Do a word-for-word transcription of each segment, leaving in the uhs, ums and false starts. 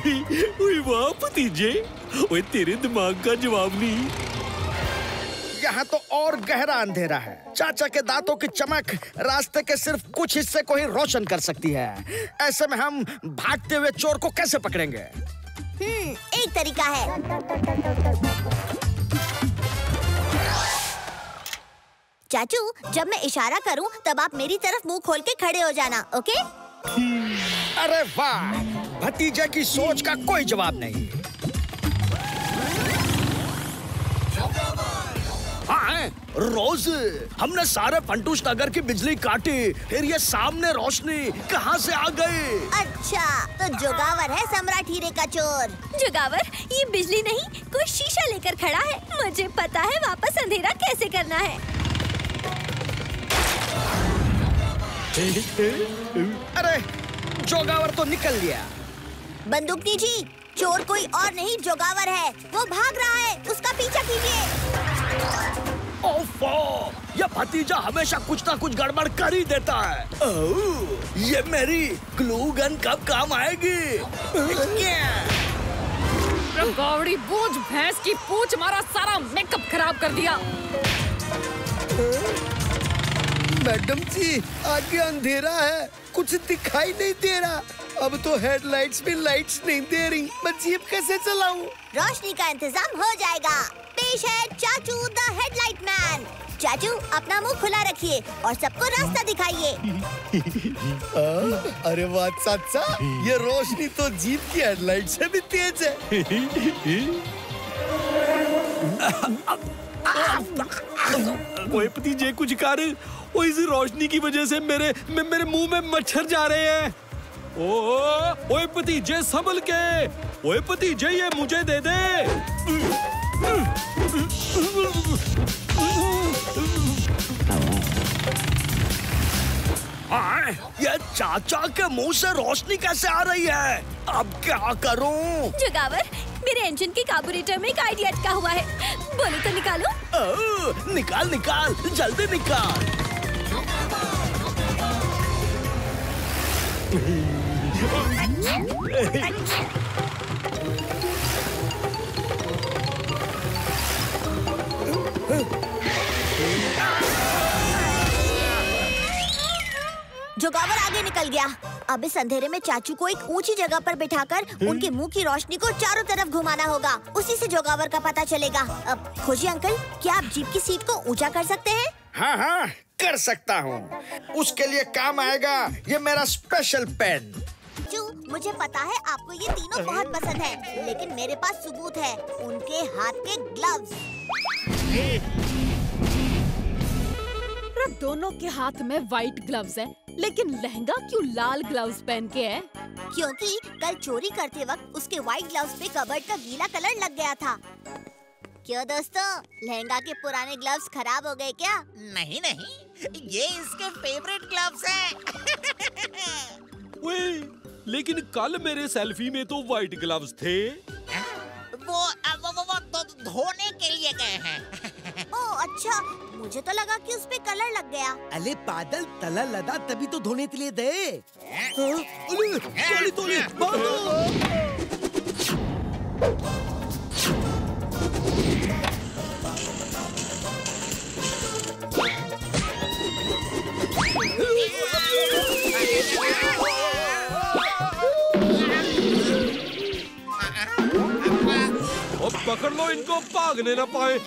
ओए वाह भतीजे, ओए तेरे दिमाग का जवाब नहीं। यहाँ तो और गहरा अंधेरा है। चाचा के दांतों की चमक रास्ते के सिर्फ कुछ हिस्से को ही रोशन कर सकती है। ऐसे में हम भागते हुए चोर को कैसे पकड़ेंगे? हम्म, एक तरीका है। चाचू, जब मैं इशारा करूं, तब आप मेरी तरफ मुंह खोल के खड़े हो जाना, ओके? अरे वाह, भतीजे की सोच का कोई जवाब नहीं। हाँ, रोज हमने सारे फंटूश नगर की बिजली काटी, फिर ये सामने रोशनी कहाँ से आ गई? अच्छा, तो जोगावर है सम्राट हीरे का चोर। जोगावर, ये बिजली नहीं, कोई शीशा लेकर खड़ा है। मुझे पता है वापस अंधेरा कैसे करना है। अरे, जोगावर तो निकल गया। बंदूकनी जी, चोर कोई और नहीं जोगावर है। वो भाग रहा है, उसका पीछा कीजिए। ओफो, ये भतीजा हमेशा कुछ ना कुछ गड़बड़ कर ही देता है। ओह, ये मेरी ग्लू गन कब काम आएगी? गावड़ी बूझ, भैंस की पूंछ, हमारा सारा मेकअप खराब कर दिया। मैडम जी, आगे अंधेरा है, कुछ दिखाई नहीं दे रहा। अब तो हेडलाइट्स भी लाइट्स नहीं दे रही, मैं जीप कैसे चलाऊं? रोशनी का इंतजाम हो जाएगा। पेश है चाचू द हेडलाइट मैन। चाचू, अपना मुंह खुला रखिए और सबको रास्ता दिखाइए। अरे वाह चाचा, ये रोशनी तो जीप की हेडलाइट से भी तेज है। ओए भतीजे कुछ कर, ओ इस रोशनी की वजह से मेरे मे, मेरे मुंह में मच्छर जा रहे हैं। ओ, ओए भतीजे संभल के, ओए भतीजे ये मुझे दे दे। हाँ, ये चाचा के मुंह से रोशनी कैसे आ रही है? अब क्या करूं? जोगावर, मेरे इंजन के कार्बोरेटर में एक आइडिया अटका हुआ है। बोलो तो निकालो। ओ, निकाल निकाल, जल्दी निकाल। जोगावर आगे निकल गया। अब इस अंधेरे में चाचू को एक ऊंची जगह पर बिठाकर उनके मुंह की रोशनी को चारों तरफ घुमाना होगा। उसी से जोगावर का पता चलेगा। अब खोजी अंकल, क्या आप जीप की सीट को ऊंचा कर सकते हैं? हाँ हाँ, कर सकता हूँ। उसके लिए काम आएगा ये मेरा स्पेशल पेन। चाचू, मुझे पता है आपको ये तीनों बहुत पसंद है, लेकिन मेरे पास सबूत है, उनके हाथ के ग्लव्स। दोनों के हाथ में व्हाइट ग्लव्स है, लेकिन लहंगा क्यों लाल ग्लव्स पहन के है? क्योंकि कल चोरी करते वक्त उसके व्हाइट ग्लव्स पे कबर्ड का गीला कलर लग गया था। क्यों दोस्तों, लहंगा के पुराने ग्लव्स खराब हो गए क्या? नहीं नहीं, ये इसके फेवरेट ग्लव्स हैं। ओए, लेकिन कल मेरे सेल्फी में तो व्हाइट ग्लव्स थे। वो वो वो, वो तो धोने के लिए गए हैं। ओह अच्छा, मुझे तो लगा कि उस पे कलर लग गया। अले बादल, तला लदा तभी तो धोने के लिए दे। तोली तोली, अब पकड़ लो इनको, भागने ना पाए।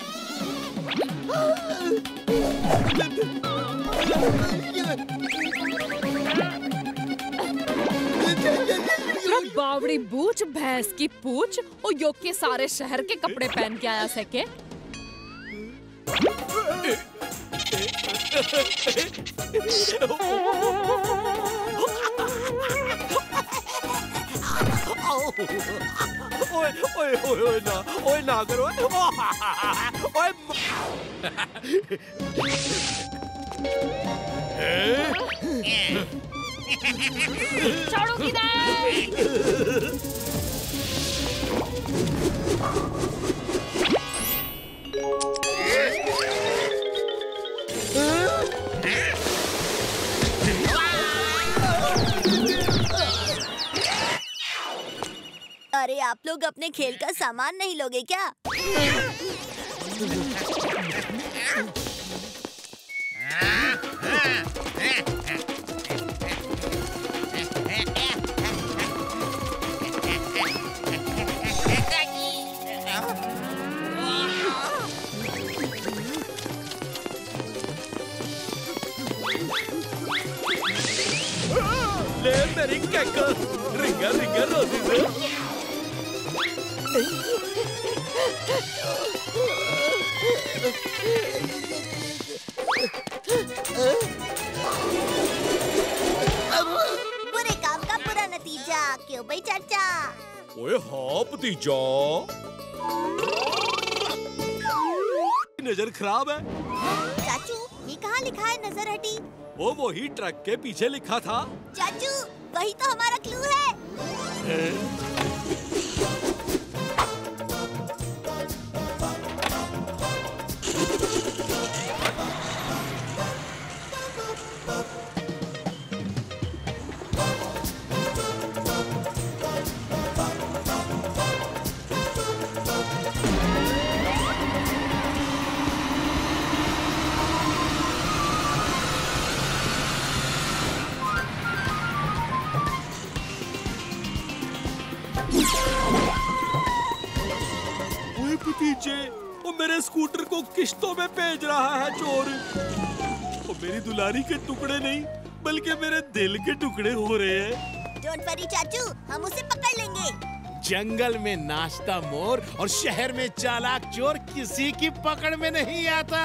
बावड़ी बूझ, भैंस की पूछ, और योग के सारे शहर के कपड़े पहन के आया सके। ओए ओए ओए ओए ना, ओए ना करो, ओए छोड़ो किधर? अरे आप लोग अपने खेल का सामान नहीं लोगे क्या? ले मेरी कैकल, रिंगा रिंगा रोजी से। बुरे काम का बुरा नतीजा, क्यों भाई चाचा? ओए हाँ भतीजा, नजर खराब है। चाचू ये कहाँ लिखा है नजर हटी? वो वही ट्रक के पीछे लिखा था। चाचू वही तो हमारा क्लू है। भतीजे, वो मेरे स्कूटर को किश्तों में भेज रहा है चोर। वो मेरी दुलारी के टुकड़े नहीं बल्कि मेरे दिल के टुकड़े हो रहे हैं। डोंट वरी चाचू, हम उसे पकड़ लेंगे। जंगल में नाचता मोर और शहर में चालाक चोर किसी की पकड़ में नहीं आता।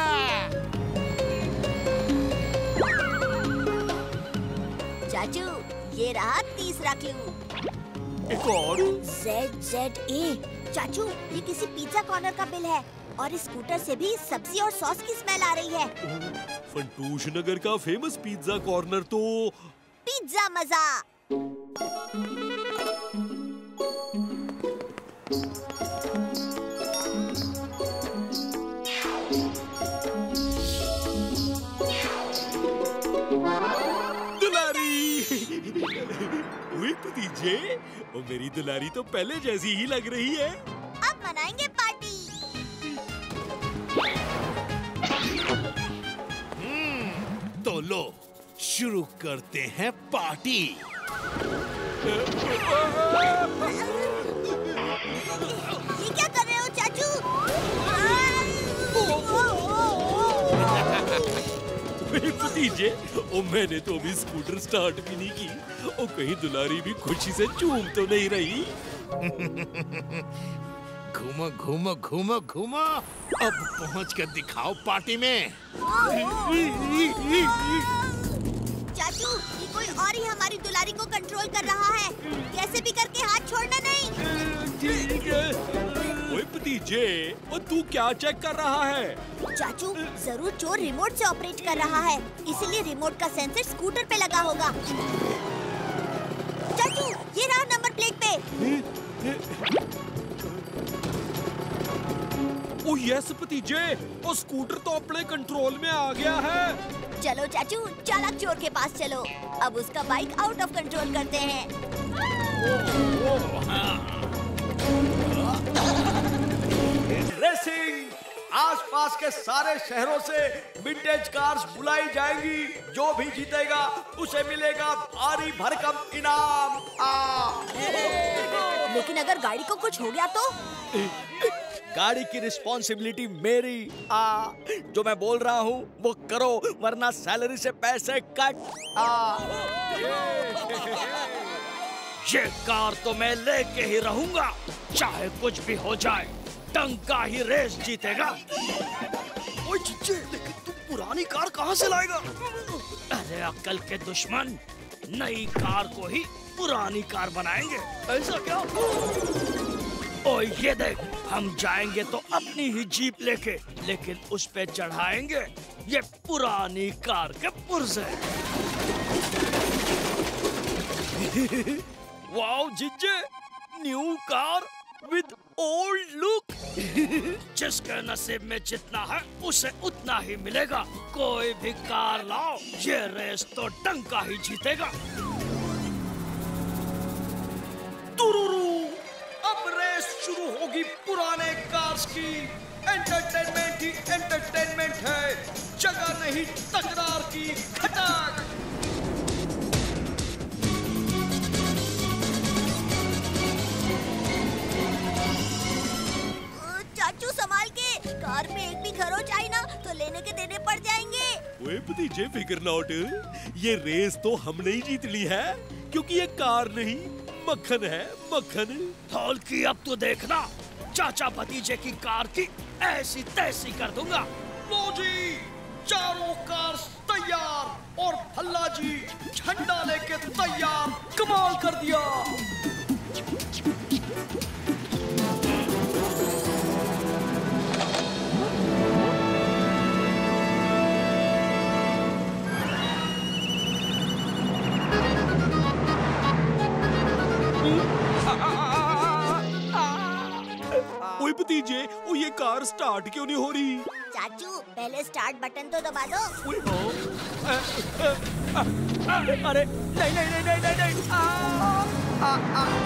चाचू ये रहा तीसरा क्लू। एक और जेड जेड ए। चाचू ये किसी पिज्जा कॉर्नर का बिल है और इस स्कूटर से भी सब्जी और सॉस की स्मेल आ रही है। फंटूश नगर का फेमस पिज्जा कॉर्नर तो पिज्जा मजा। भतीजे, वो मेरी दुलारी तो पहले जैसी ही लग रही है। अब मनाएंगे पार्टी। हम्म, तो लो शुरू करते हैं पार्टी। ये क्या कर रहे हो चाचू? भतीजे, ओ मैंने तो अभी स्कूटर स्टार्ट भी नहीं की। ओ कहीं दुलारी भी खुशी से झूम तो नहीं रही। घूमो घूमो घूमो घूमो, अब पहुंच कर दिखाओ पार्टी में। चाचू ये कोई और ही हमारी दुलारी को कंट्रोल कर रहा है। कैसे भी करके हाथ छोड़ना नहीं। ठीक है। ओए भतीजे, ओ तू क्या चेक कर रहा है? चाचू जरूर चोर रिमोट से ऑपरेट कर रहा है, इसीलिए रिमोट का सेंसर स्कूटर पे लगा होगा। चाचू ये रहा नंबर प्लेट पे। ओ यस भतीजे, ओ स्कूटर तो अपने कंट्रोल में आ गया है। चलो चाचू चालाक चोर के पास चलो, अब उसका बाइक आउट ऑफ कंट्रोल करते हैं। रेसिंग, आसपास के सारे शहरों से विंटेज कार्स बुलाई जाएंगी। जो भी जीतेगा उसे मिलेगा भारी भरकम इनाम। आ। लेकिन अगर गाड़ी को कुछ हो गया तो? गाड़ी की रिस्पॉन्सिबिलिटी मेरी। आ, जो मैं बोल रहा हूँ वो करो, वरना सैलरी से पैसे कट। आ, ये कार तो मैं लेके ही रहूंगा, चाहे कुछ भी हो जाए। टंका ही रेस जीतेगा। ओए चिच्चे, लेकिन तू पुरानी कार कहाँ से लाएगा? अरे अक्ल के दुश्मन, नई कार को ही पुरानी कार बनाएंगे, ऐसा क्या? ओ ये देख, हम जाएंगे तो अपनी ही जीप लेके, लेकिन उस पे चढ़ाएंगे ये पुरानी कार के पुर्जे। वाओ जिज्जे, new car with old look. जिसके नसीब में जितना है उसे उतना ही मिलेगा। कोई भी कार लाओ, ये रेस तो डंका ही जीतेगा। तुरुरु, होगी पुराने कार्स की। एंटरटेनमेंट ही एंटरटेनमेंट है, जगह नहीं तकरार की। खटाक। चाचू संभाल के, कार में एक भी खरोच आई ना तो लेने के देने पड़ जाएंगे। ओए भतीजे फिकर नॉट, ये रेस तो हमने ही जीत ली है, क्योंकि ये कार नहीं मक्खन है, मक्खन। हॉल की अब तो देखना, चाचा भतीजे की कार की ऐसी तैसी कर दूंगा। लो जी, चारों कार तैयार और भल्ला जी झंडा लेके तैयार। कमाल कर दिया। ओए भतीजे, ओ ये कार स्टार्ट क्यों नहीं हो रही? चाचू पहले स्टार्ट बटन तो दबा दो। ओए हाँ। अरे नहीं नहीं नहीं नहीं नहीं, नहीं। आ, आ, आ,